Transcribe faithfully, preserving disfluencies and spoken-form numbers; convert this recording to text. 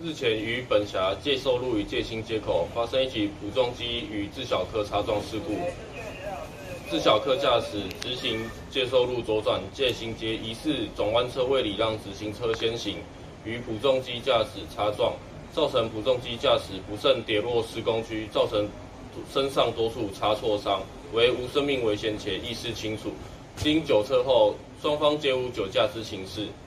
日前于本辖介寿路与介兴街口发生一起普重机与自小客擦撞事故。自小客驾驶直行介寿路左转介兴街，疑似转弯车未礼让直行车先行，与普重机驾驶擦撞，造成普重机驾驶不慎跌落施工区，造成身上多处擦挫伤，为无生命危险且意识清楚。经酒测后，双方皆无酒驾之情事。